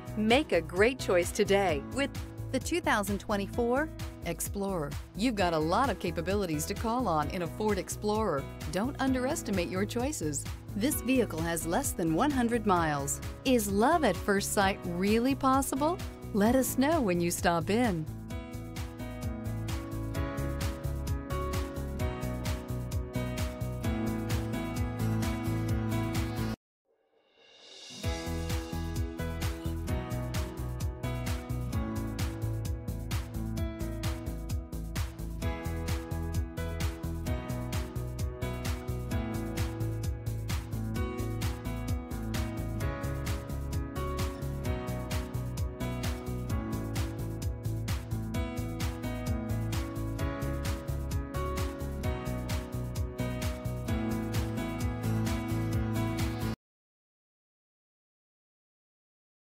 Make a great choice today with the 2024 Explorer. You've got a lot of capabilities to call on in a Ford Explorer. Don't underestimate your choices. This vehicle has less than 100 miles. Is love at first sight really possible? Let us know when you stop in.